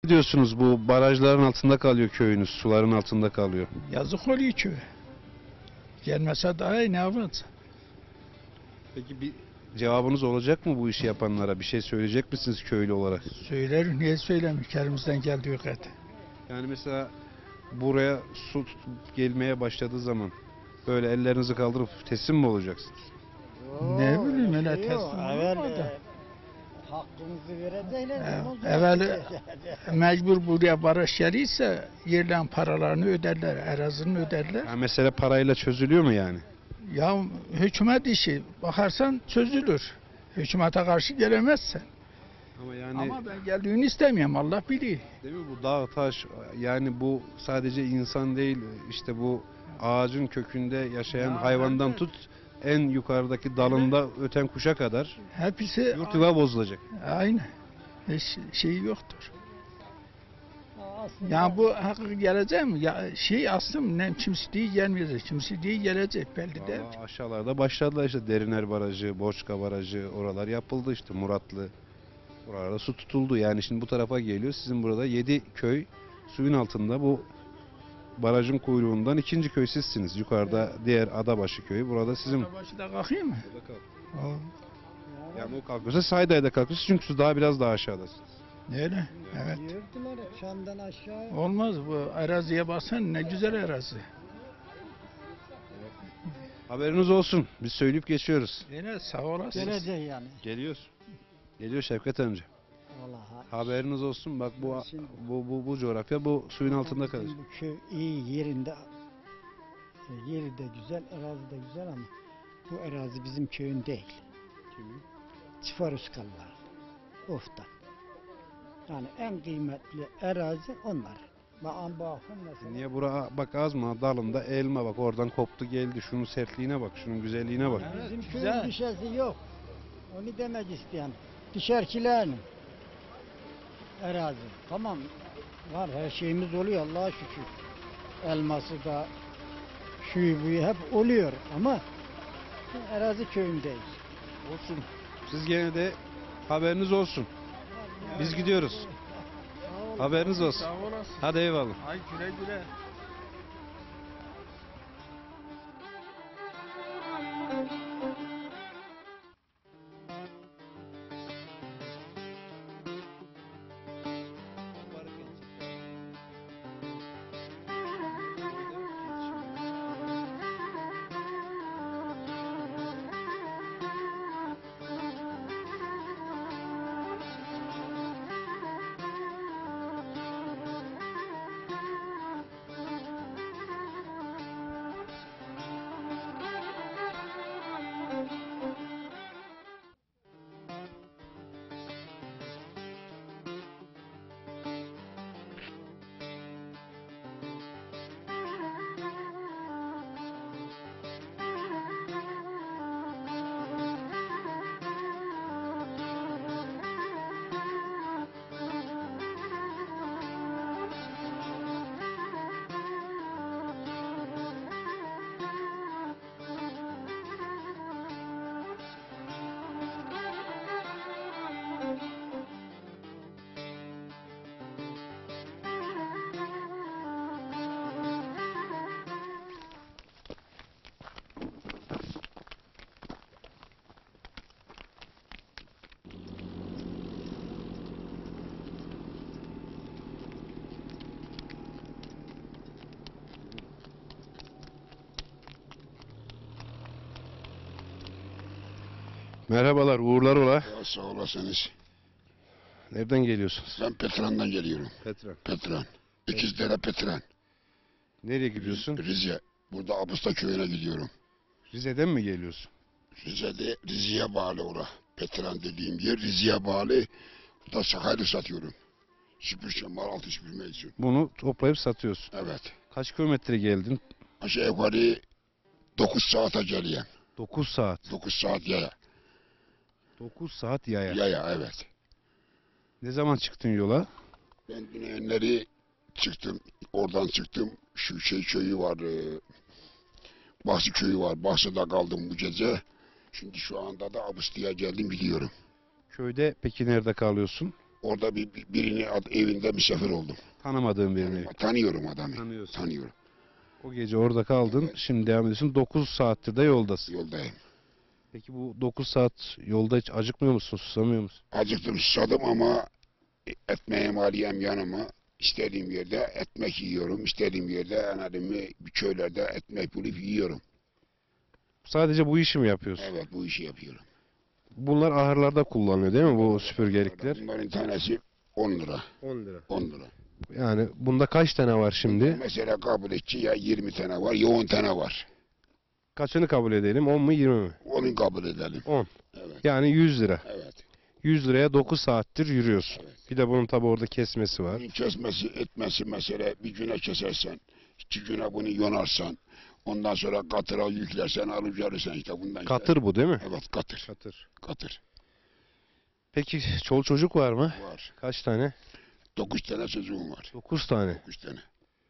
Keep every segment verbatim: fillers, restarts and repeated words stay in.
Diyorsunuz bu barajların altında kalıyor köyünüz, suların altında kalıyor. Yazık oluyor köye. Gelmese daha iyi, ne yapacağız? Peki bir cevabınız olacak mı bu işi yapanlara? Bir şey söyleyecek misiniz köylü olarak? Söyler, niye söylemiyor? Elimizden geldiği kadar. Yani mesela buraya su tut- gelmeye başladığı zaman böyle ellerinizi kaldırıp teslim mi olacaksınız? Ne bileyim, öyle şey yok. teslim Evvel olmadı. e, hakkımızı verecekler. Ev- ondan sonra evvel- gidecekler. Mecbur buraya baraj geliyse yerlerin paralarını öderler, arazini öderler. Yani mesele parayla çözülüyor mu yani? Ya hükümet işi, bakarsan çözülür. Hükümete karşı gelemezsen. Ama yani Ama ben geldiğini istemiyorum, Allah biliyor. değil mi bu dağ taş yani bu sadece insan değil işte bu ağacın kökünde yaşayan Ya, hayvandan evet. tut en yukarıdaki dalında öten kuşa kadar Hepsi yurt yuva bozulacak. aynı. Hiç şey yoktur. Aslında Ya bu hakkı gelecek mi? Ya şey aslında ne kimse değil gelmeyecek, kimse değil gelecek belli değil. Vallahi aşağılarda başladılar işte Deriner Barajı, Borçka Barajı oralar yapıldı işte Muratlı. Oralarda su tutuldu yani şimdi bu tarafa geliyor. Sizin burada yedi köy suyun altında bu barajın kuyruğundan ikinci köy sizsiniz. Yukarıda diğer Adabaşı köyü. Burada sizin. Başı da kalkayım mı? O, Yani o kalkıyorsa Sayda'ya kalkıyorsa çünkü su daha biraz daha aşağıdasınız. öyle. Evet. yürüdüler hep Şam'dan aşağı. Olmaz bu araziye baksan ne güzel arazi. Haberiniz olsun. Biz söyleyip geçiyoruz. Yine sağ olasın. Gelecek yani. Geliyor. Geliyor Şevket amca. Vallahi. Haberiniz olsun. Bak bu Şimdi- bu bu, bu coğrafya bu suyun altında Bizim kalır. Bu köy iyi yerinde. E, Yeri de güzel, arazi de güzel ama bu arazi bizim köyün değil. Çıfaruskalılar. Ofta. Yani en kıymetli arazi onlar. Bakın bakın mesela. Niye bura bak az mı dalında elma bak oradan koptu geldi. Şunun sertliğine bak, şunun güzelliğine bak. Evet, Bizim köyün güzel. düşesi yok. Onu demek isteyen. Düşerkilerin arazi. Tamam. Var her şeyimiz oluyor Allah'a şükür. Elması da şuyu buyu hep oluyor ama arazi köyündeyiz. Olsun. Siz gene de haberiniz olsun. Biz gidiyoruz. Haberiniz olsun. Sağ olasın. Hadi eyvallah. Ay güle güle. Merhabalar, uğurlar ola. Ya sağ olasınız. Nereden geliyorsunuz? Ben Petran'dan geliyorum. Petra. Petran. İkizdere Petran. Nereye gidiyorsun? Rize. Burada Abusta köyüne gidiyorum. Rize'den mi geliyorsun? Rize'de Rize'ye bağlı ora. Petran dediğim yer Rize'ye bağlı. Burada sakaylı satıyorum. Süpürçe, mal altı süpürme için. Bunu toplayıp satıyorsun. Evet. Kaç kilometre geldin? Aşağı yukarı dokuz saate geliyorum. dokuz saat. dokuz saat yaya. dokuz saat yaya. Yaya evet. Ne zaman çıktın yola? Ben güneyleri çıktım. Oradan çıktım. Şu şey köyü var. E, Bahsi köyü var. Bahsi'de kaldım bu gece. Şimdi şu anda da Abustı'ya geldim gidiyorum. Köyde peki nerede kalıyorsun? orada bir, bir- birini ad- evinde misafir oldum. Tanımadığın birini. Tanıyorum adamı. Tanıyorsun. Tanıyorum. O gece orada kaldın. Evet. Şimdi devam ediyorsun. dokuz saattir de yoldasın. Yoldayım. Peki bu dokuz saat yolda hiç acıkmıyor musun? Susamıyor musun? Acıktım susadım ama ekmeğim aliyem yanıma. İstediğim yerde ekmek yiyorum. İstediğim yerde anladın mı bir köylerde ekmek bulup yiyorum. Sadece bu işi mi yapıyorsun? Evet bu işi yapıyorum. Bunlar ahırlarda kullanılıyor değil mi bu süpürgelikler? Bunların tanesi on lira. on lira. on lira. Yani bunda kaç tane var şimdi? Mesela kabul etçi ya yirmi tane var ya on tane var. Kaçını kabul edelim? on mu yirmi mi? Onu kabul edelim. on. Evet. Yani yüz lira. Evet. yüz liraya dokuz saattir yürüyorsun. Evet. Bir de bunun tabi orada kesmesi var. Bunun kesmesi etmesi mesela bir güne kesersen, iki güne bunu yonarsan, ondan sonra katıra yüklersen alıp gelirsen işte bundan. işte. Katır bu değil mi? Evet katır. Katır. Katır. Peki çoluk çocuk var mı? Var. Kaç tane? Dokuz tane çocuğum var. dokuz tane. Dokuz tane.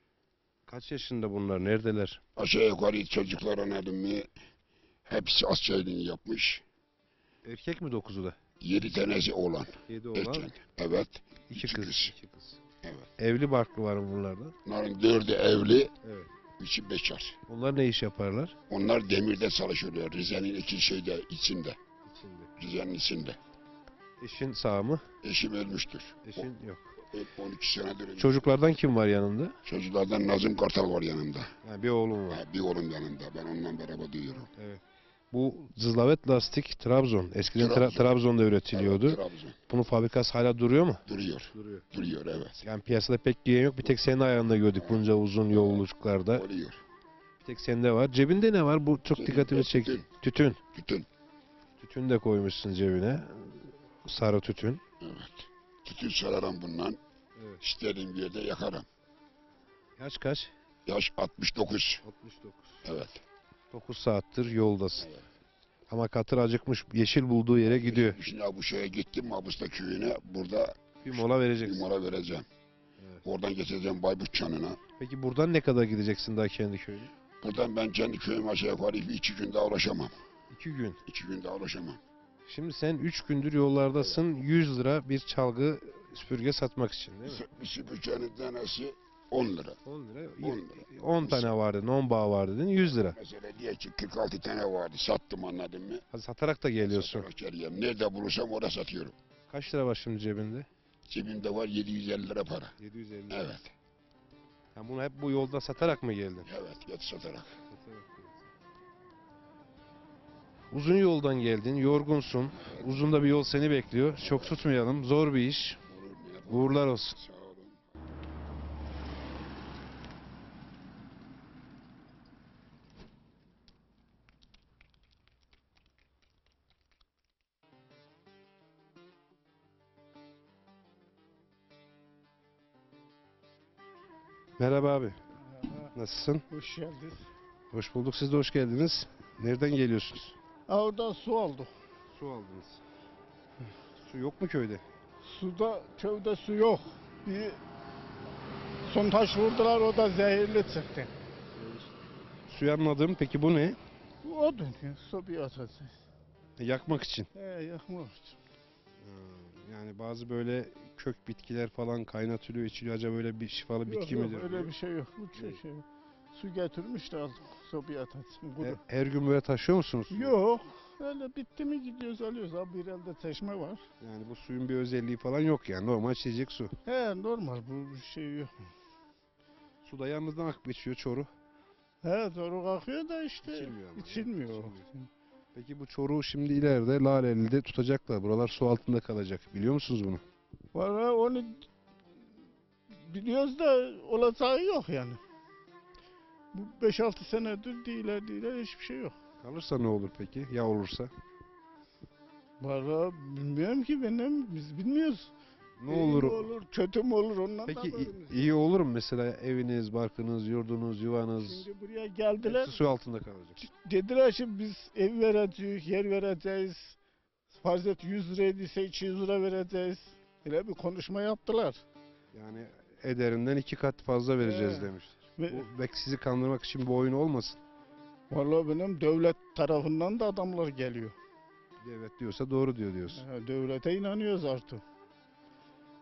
Kaç yaşında bunlar? Neredeler? Aşağı yukarı çocuklar anladın mı? Hepsi askerliğini yapmış. Erkek mi dokuzu da? Yedi tanesi oğlan. yedi Erkek. Evet. iki iki kız. kız. iki kız. Evet. Evli barklı var mı bunlardan? Bunların dördü evli, Evet. üçü bekar. Onlar ne iş yaparlar? Onlar demirde çalışıyorlar. Rize'nin iki şeyde içinde. İçinde. Rize'nin içinde. Eşin sağ mı? Eşim ölmüştür. Eşin yok. O- on iki senedir ölmüş. Çocuklardan kim var yanında? Çocuklardan Nazım Kartal var yanımda. Ha, bir oğlum var. Ha, bir oğlum yanımda. Ben onunla beraber duyuyorum. Bu Zızlavet Lastik Trabzon. Eskiden Tra- Trabzon. Trabzon'da üretiliyordu. Evet, Trabzon. Bunun fabrikası hala duruyor mu? Duruyor. Duruyor. Duruyor evet. Yani piyasada pek giyen yok. Bir tek senin ayağında gördük bunca uzun yolculuklarda. Oluyor. Bir tek sende var. Cebinde ne var? Bu çok Cebimde dikkatimi çekti. tütün. Tütün. Tütün. Tütün de koymuşsun cebine. Sarı tütün. Evet. Tütün sararım bundan. Evet. İstediğim bir yerde yakarım. Yaş kaç? Yaş altmış dokuz. altmış dokuz. Evet. dokuz saattir yoldasın. Evet. Ama katır acıkmış. Yeşil bulduğu yere gidiyor. Şimdi bu şeye gittim Mabusta köyüne. Burada Bir mola bir vereceksin. mola vereceğim. Evet. Oradan geçeceğim Bayburt Çanı'na. Peki buradan ne kadar gideceksin daha kendi köyüne? Buradan ben kendi köyüme aşağı yukarı bir iki gün daha ulaşamam. İki gün. İki gün daha ulaşamam. Şimdi sen üç gündür yollardasın. yüz lira bir çalgı süpürge satmak için değil mi? Bir süpürgenin tanesi on lira. on lira. on lira. on tane vardı. on bağ vardı dedin. yüz lira. Mesela diye ki kırk altı tane vardı. Sattım anladın mı? Hadi satarak da geliyorsun. Satarak geliyorum. Nerede bulursam orada satıyorum. Kaç lira var şimdi cebinde? Cebimde var yedi yüz elli lira para. yedi yüz elli. Evet. Sen bunu hep bu yolda satarak mı geldin? Evet. Yat satarak. Uzun yoldan geldin, yorgunsun. Uzun da bir yol seni bekliyor. Çok tutmayalım. Zor bir iş. Olur mu yapalım? Uğurlar olsun. Sağ olun. Merhaba abi. Nasılsın? Hoş geldiniz. Hoş bulduk. Siz de hoş geldiniz. Nereden geliyorsunuz? Orada su aldık. Su aldınız. Su yok mu köyde? Suda, köyde su yok. Bir sondaj vurdular, o da zehirli çıktı. Suyu anladım. Peki bu ne? Bu odun ya, sobayı atacağız. Yakmak için. He, yakmak için. Hmm, Yani bazı böyle kök bitkiler falan kaynatılıyor, içiliyor. Acaba böyle bir şifalı Yok, bitki yok, midir? öyle bir şey yok. Bu şey, şey. Su getirmiş de aldık, sobayı atacağız. Her, E, her gün böyle taşıyor musunuz? suyu? Yok, öyle bitti mi gidiyoruz alıyoruz. Abi bir elde çeşme var. Yani bu suyun bir özelliği falan yok yani. Normal içecek su. He, normal, bu bir şey yok. Su da yanınızdan akıp geçiyor çoru. He, doğru akıyor da işte İçilmiyor ama. içilmiyor. İçilmiyor. Peki bu çoruğu şimdi ileride Laleli'de tutacaklar. Buralar su altında kalacak. Biliyor musunuz bunu? Valla onu biliyoruz da olacağı yok yani. Bu beş altı senedir değiller değiller hiçbir şey yok. Kalırsa ne olur peki? Ya olursa? Valla bilmiyorum ki benim biz bilmiyoruz. Ne İyi olur? mi olur, kötü mü olur ondan Peki da i- haberimiz yok. iyi olur mu mesela eviniz, barkınız, yurdunuz, yuvanız Şimdi buraya geldiler. hepsi su altında kalacak. Dediler ki biz ev vereceğiz, yer vereceğiz. Farz et yüz liraydıysa iki yüz lira vereceğiz. Öyle bir konuşma yaptılar. Yani ederinden iki kat fazla vereceğiz He. demişler. Ve Bu belki sizi kandırmak için bu oyun olmasın. vallahi benim devlet tarafından da adamlar geliyor. Devlet diyorsa doğru diyor diyorsun. Ha, devlete inanıyoruz artık.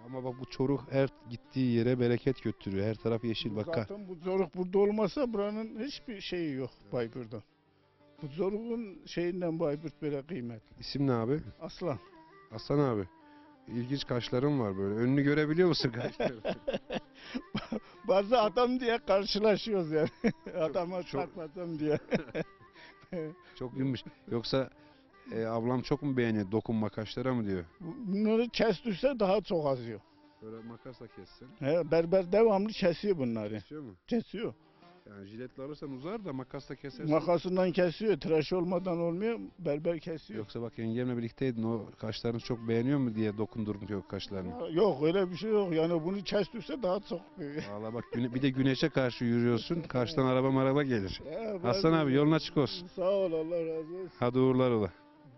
Ama bak bu Çoruh her gittiği yere bereket götürüyor. Her taraf yeşil bak. ka- Zaten bu zorluk burada olmasa buranın hiçbir şeyi yok Bayburt'ta. Bu zorluğun şeyinden Bayburt böyle kıymetli. İsim ne abi? Aslan. Aslan abi. İlginç kaşların var böyle. Önünü görebiliyor musun kaşları? Bazı adam diye karşılaşıyoruz yani. Adama çok- çarpmasam diye. Çok iyiymiş. Yoksa e, ablam çok mu beğeniyor dokunma kaşlara mı diyor? Bunları kestirse daha çok azıyor. Böyle makasla kessin. He, berber devamlı kesiyor bunları. Kesiyor mu? Kesiyor. Yani jiletle alırsan uzar da makasla kesersen. Makasından kesiyor. Tıraş olmadan olmuyor. Berber kesiyor. Yoksa bak yengemle birlikteydin o kaşlarını çok beğeniyor mu diye dokundurmuyor kaşlarını. Ya, Yok öyle bir şey yok. Yani bunu kestirse daha çok. Valla bak güne- bir de güneşe karşı yürüyorsun. Karşıdan araba maraba gelir. Ya, Hasan ben- abi yolun açık olsun. Sağ ol Allah razı olsun. Hadi uğurlar ola.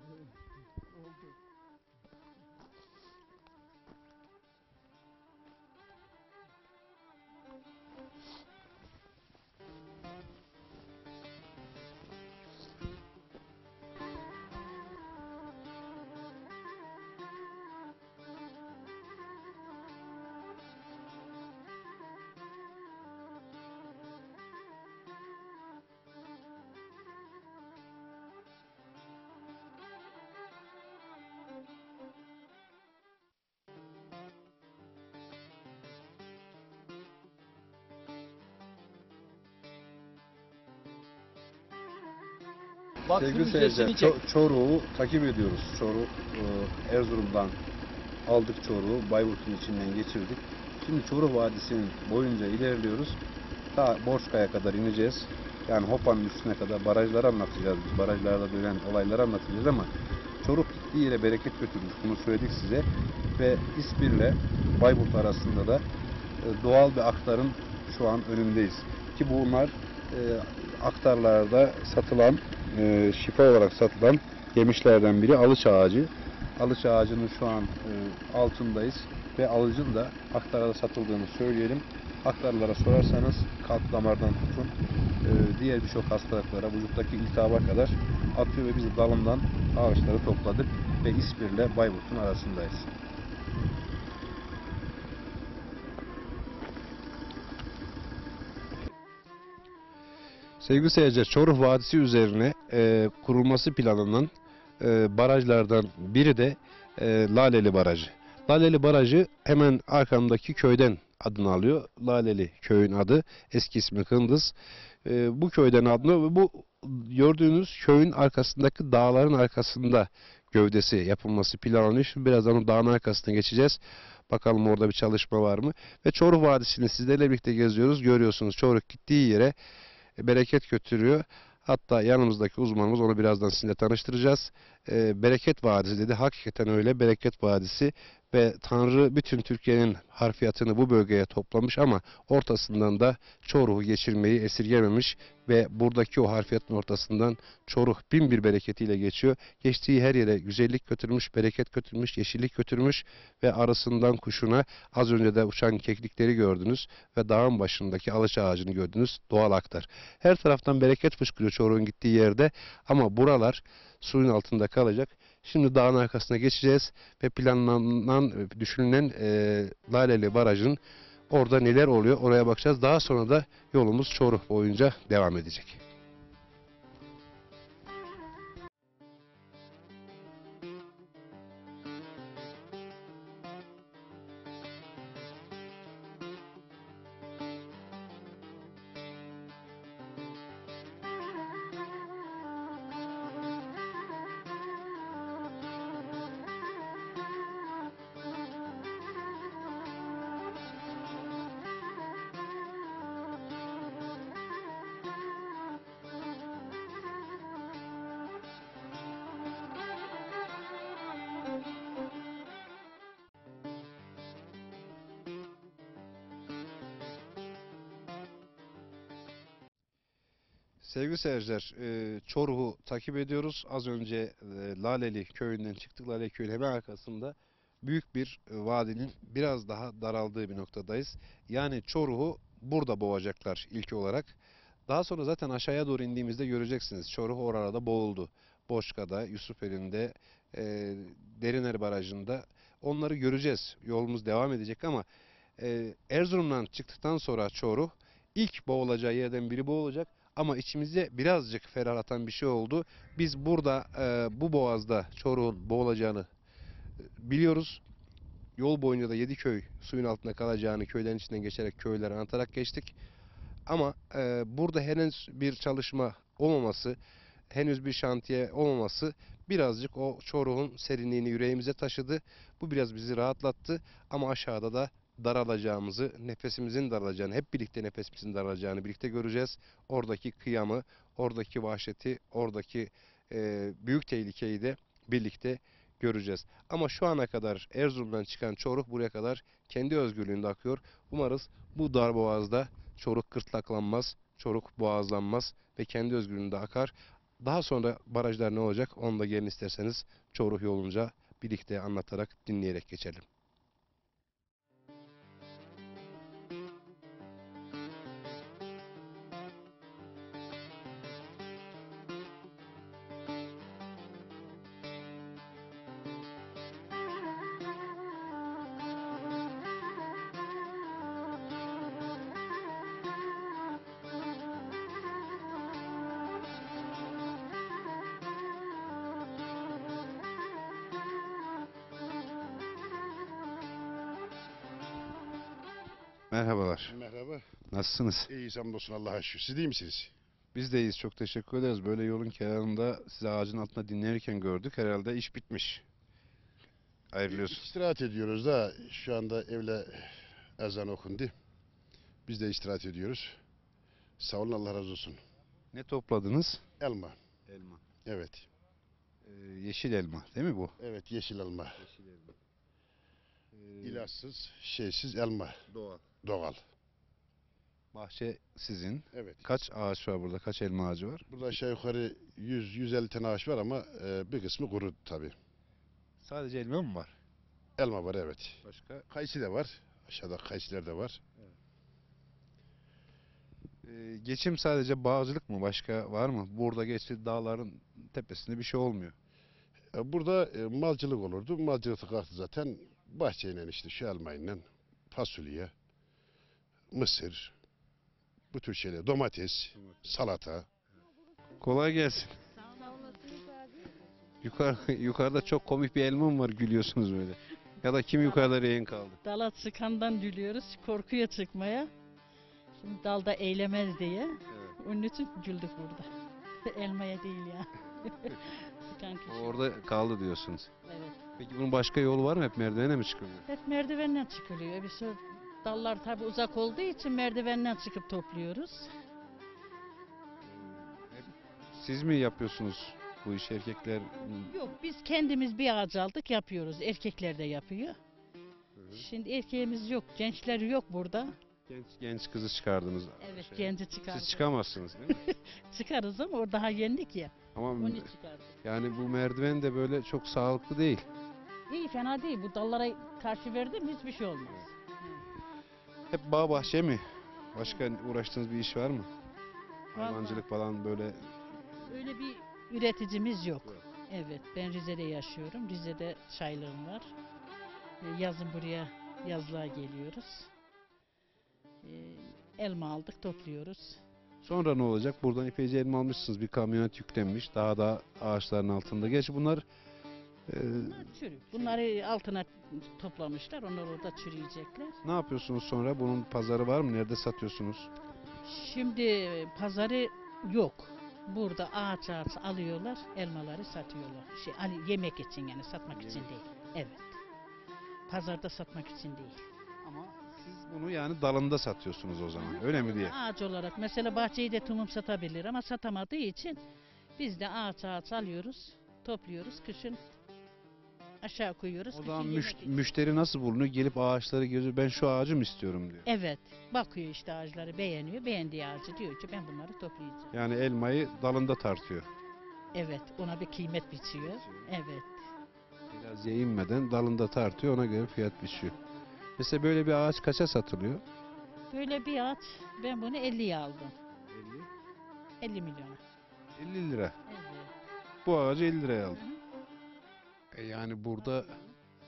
Sevgili seyirciler, Ço- Çoruh'u takip ediyoruz. Çoruh, e, Erzurum'dan aldık Çoruh'u, Bayburt'un içinden geçirdik. Şimdi Çoruh Vadisi'nin boyunca ilerliyoruz. Ta Borçka'ya kadar ineceğiz. Yani Hopa'nın üstüne kadar barajları anlatacağız. Biz barajlarda dönen olayları anlatacağız ama Çoruh gittiği yere bereket götürmüş. Bunu söyledik size. Ve İspir'le Bayburt arasında da e, doğal bir aktarın şu an önündeyiz. Ki bunlar e, aktarlarda satılan, e, şifa olarak satılan yemişlerden biri alıç ağacı. Alıç ağacının şu an e, altındayız ve alıcın da aktarda satıldığını söyleyelim. Aktarlara sorarsanız kalp damardan tutun, e, diğer birçok hastalıklara, vücuttaki iltihaba kadar atıyor ve biz de dalından ağaçları topladık ve İspir'le Bayburt'un arasındayız. Sevgili seyirciler, Çoruh Vadisi üzerine e, kurulması planlanan e, barajlardan biri de e, Laleli Barajı. Laleli Barajı hemen arkamdaki köyden adını alıyor. Laleli köyün adı, eski ismi Kındız. E, bu köyden adını ve bu gördüğünüz köyün arkasındaki dağların arkasında gövdesi yapılması planlanıyor. Şimdi birazdan o dağın arkasına geçeceğiz. Bakalım orada bir çalışma var mı? Ve Çoruh Vadisi'ni sizlerle birlikte geziyoruz. Görüyorsunuz Çoruh gittiği yere bereket götürüyor. Hatta yanımızdaki uzmanımız, onu birazdan sizinle tanıştıracağız. E, Bereket Vadisi dedi. Hakikaten öyle, Bereket Vadisi ve Tanrı bütün Türkiye'nin harfiyatını bu bölgeye toplamış ama ortasından da Çoruh'u geçirmeyi esirgememiş ve buradaki o harfiyatın ortasından Çoruh bin bir bereketiyle geçiyor. Geçtiği her yere güzellik götürmüş, bereket götürmüş, yeşillik götürmüş ve arasından kuşuna az önce de uçan keklikleri gördünüz ve dağın başındaki alıç ağacını gördünüz. Doğal aktar. Her taraftan bereket fışkırıyor Çoruh'un gittiği yerde ama buralar suyun altında kalacak. Şimdi dağın arkasına geçeceğiz ve planlanan, düşünülen e, Laleli Barajı'nın orada neler oluyor oraya bakacağız. Daha sonra da yolumuz Çoruh boyunca devam edecek. Sevgili seyirciler, e, Çoruh'u takip ediyoruz. Az önce e, Laleli köyünden çıktık. Laleli köyün hemen arkasında büyük bir e, vadinin biraz daha daraldığı bir noktadayız. Yani Çoruh'u burada boğacaklar ilk olarak. Daha sonra zaten aşağıya doğru indiğimizde göreceksiniz. Çoruh orada boğuldu. Boşka'da, Yusufeli'nde, e, Deriner Barajı'nda Onları göreceğiz. Yolumuz devam edecek ama e, Erzurum'dan çıktıktan sonra Çoruh ilk boğulacağı yerden biri bu olacak. Ama içimize birazcık ferahlatan bir şey oldu. Biz burada e, bu boğazda Çoruh'un boğulacağını e, biliyoruz. Yol boyunca da yedi köy suyun altında kalacağını köylerin içinden geçerek köylere anlatarak geçtik. Ama e, burada henüz bir çalışma olmaması, henüz bir şantiye olmaması birazcık o Çoruh'un serinliğini yüreğimize taşıdı. Bu biraz bizi rahatlattı ama aşağıda da daralacağımızı, nefesimizin daralacağını, hep birlikte nefesimizin daralacağını birlikte göreceğiz. Oradaki kıyamı, oradaki vahşeti, oradaki e, büyük tehlikeyi de birlikte göreceğiz. Ama şu ana kadar Erzurum'dan çıkan Çoruh buraya kadar kendi özgürlüğünde akıyor. Umarız bu darboğazda Çoruh gırtlaklanmaz, Çoruh boğazlanmaz ve kendi özgürlüğünde akar. Daha sonra barajlar ne olacak onu da gelin isterseniz Çoruh yolunca birlikte anlatarak, dinleyerek geçelim. Merhabalar. Merhaba. Nasılsınız? İyiyiz hamdolsun Allah'a şükür. Siz iyi misiniz? Biz de iyiyiz. Çok teşekkür ederiz. Böyle yolun kenarında sizi ağacın altında dinlerken gördük. Herhalde iş bitmiş. Ayrılıyorsun. İstirahat ediyoruz da şu anda evle ezan okundu. Biz de istirahat ediyoruz. Sağ olun Allah razı olsun. Ne topladınız? Elma. Elma. Evet. Ee, yeşil elma değil mi bu? Evet yeşil elma. Yeşil elma. Ee, İlaçsız, şeysiz elma. Doğal. Doğal. Bahçe sizin. Evet. Kaç ağaç var burada? Kaç elma ağacı var? Burada aşağı yukarı yüz yüz elli tane ağaç var ama e, bir kısmı kuru tabii. Sadece elma mı var? Elma var evet. Başka? Kayısı da var. Aşağıda kayısılar da var. Ee, geçim sadece bağcılık mı? Başka var mı? Burada geçti dağların tepesinde bir şey olmuyor. E, Burada e, malcılık olurdu. Malcılık kalktı zaten. Bahçeyle işte şu elmayla fasulye, mısır, bu tür şeyler, domates, salata. Kolay gelsin. Yukarı, yukarıda çok komik bir elma mı var gülüyorsunuz böyle? Ya da kim yukarıda rehin kaldı? Dala çıkandan gülüyoruz, korkuya çıkmaya. Şimdi dalda eylemez diye. Onun için güldük burada. Elmaya değil ya. Çıkan kişi. O orada kaldı diyorsunuz. Evet. Peki bunun başka yolu var mı? Hep merdivene mi çıkılıyor? Hep merdivenden çıkılıyor. Bir sürü dallar tabi uzak olduğu için merdivenden çıkıp topluyoruz. Siz mi yapıyorsunuz bu işi erkekler? Yok biz kendimiz bir ağaç aldık yapıyoruz. Erkekler de yapıyor. Şimdi erkeğimiz yok, gençler yok burada. Genç genç kızı çıkardınız. Evet Şey, genci çıkardık. Siz çıkamazsınız değil mi? Çıkarız ama o daha yendik ya. Ama Onu çıkardık. yani bu merdiven de böyle çok sağlıklı değil. İyi fena değil. Bu dallara karşı verdim hiçbir şey olmaz. Hep bağ bahçe mi? Başka uğraştığınız bir iş var mı? Vallahi. Hayvancılık falan böyle. Öyle bir üreticimiz yok. Yok. Evet, ben Rize'de yaşıyorum. Rize'de çaylığım var. E, Yazın buraya yazlığa geliyoruz. E, Elma aldık, topluyoruz. Sonra ne olacak? Buradan epeyce elma almışsınız. Bir kamyonet yüklenmiş. Daha da ağaçların altında. Gerçi bunlar e, Çürü. Bunları altına toplamışlar. Onlar orada çürüyecekler. ne yapıyorsunuz sonra? Bunun pazarı var mı? Nerede satıyorsunuz? Şimdi pazarı yok. Burada ağaç ağaç alıyorlar, elmaları satıyorlar. Şey, hani yemek için yani satmak için değil. Evet. Pazarda satmak için değil. Ama siz bunu yani dalında satıyorsunuz o zaman. Öyle mi diye? Ağaç olarak mesela bahçeyi de tumum satabilir ama satamadığı için biz de ağaç ağaç alıyoruz, topluyoruz, kışın aşağı koyuyoruz. O kışın zaman yemek müş- için. müşteri nasıl bulunuyor? Gelip ağaçları gözü ben şu ağacı mı istiyorum diyor. Evet, bakıyor işte ağaçları beğeniyor, beğendiği ağacı diyor ki ben bunları toplayacağım. Yani elmayı dalında tartıyor. Evet, ona bir kıymet biçiyor. Evet. Biraz yayınmadan dalında tartıyor, ona göre fiyat biçiyor. Mesela böyle bir ağaç kaça satılıyor? Böyle bir ağaç, ben bunu elliye aldım. elli milyona. elli lira. Evet. Bu ağacı elli liraya aldım. E yani burada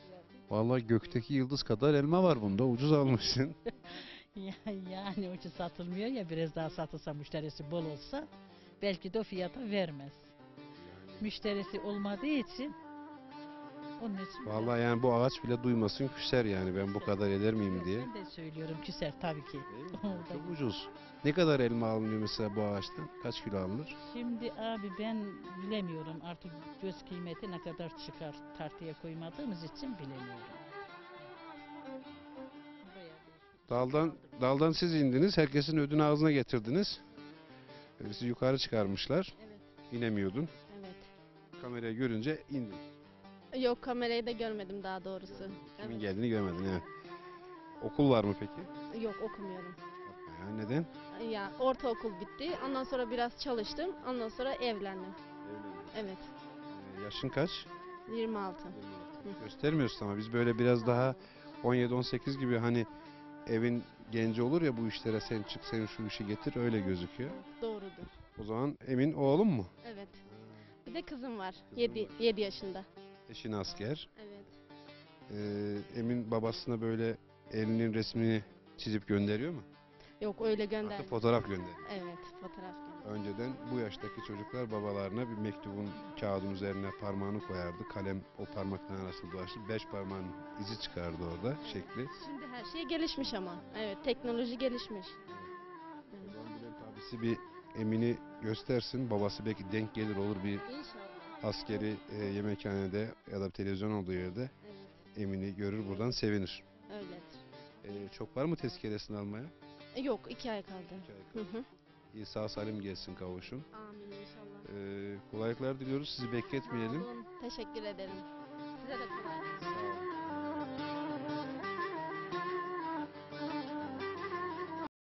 Vallahi gökteki yıldız kadar elma var bunda. Ucuz almışsın. Ya- Yani o için satılmıyor ya, biraz daha satılsa, müşterisi bol olsa belki de o fiyata vermez. Müşterisi olmadığı için onun için. Vallahi yani bu ağaç bile duymasın küser yani ben bu kadar eder miyim Yok, diye. ben de söylüyorum, küser tabii ki. Değil mi? Orada Çok ucuz. Ne kadar elma alınıyor mesela bu ağaçtan? Kaç kilo alınır? Şimdi abi ben bilemiyorum artık, göz kıymeti ne kadar çıkar, tartıya koymadığımız için bilemiyorum. Bayağı bir- Daldan daldan siz indiniz. Herkesin ödünü ağzına getirdiniz. Ee, Sizi yukarı çıkarmışlar. Evet, İnemiyordun. evet. Kamerayı görünce indin. Yok, kamerayı da görmedim daha doğrusu. Kimin Evet. geldiğini görmedin, evet. Okul var mı peki? Yok, okumuyorum. Ya neden? Ya ortaokul bitti. Ondan sonra biraz çalıştım. Ondan sonra evlendim. Evet. Ee, yaşın kaç? yirmi altı. Göstermiyorsun ama biz böyle biraz daha on yedi on sekiz gibi hani evin genci olur ya bu işlere, sen çık sen şu işi getir, öyle gözüküyor. Doğrudur. O zaman Emin oğlum mu? Evet. Bir de kızım var. Kızım yedi var. yedi yaşında. Eşin asker. Evet. Ee, Emin babasına böyle elinin resmini çizip gönderiyor mu? Yok, öyle Artık gönder. fotoğraf gönderiyor. Evet, fotoğraf gönder. Önceden bu yaştaki çocuklar babalarına bir mektubun kağıdın üzerine parmağını koyardı. Kalem o parmakların arasında dolaştı. Beş parmağın izi çıkardı orada şekli. Şimdi her şey gelişmiş ama. Evet, teknoloji gelişmiş. O zaman Bülent abisi bir Emin'i göstersin. Babası belki denk gelir olur bir İnşallah. askeri e, yemekhanede ya da televizyon olduğu yerde Evet, Emin'i görür buradan sevinir. öyledir. E, çok var mı tezkeresini almaya? E, Yok, iki ay kaldı. İki ay Hı kaldı. hı. İyi, sağ salim gelsin kavuşun. Amin inşallah. E, kolaylıklar diliyoruz. Sizi bekletmeyelim. Sağ olun. Teşekkür ederim. Size de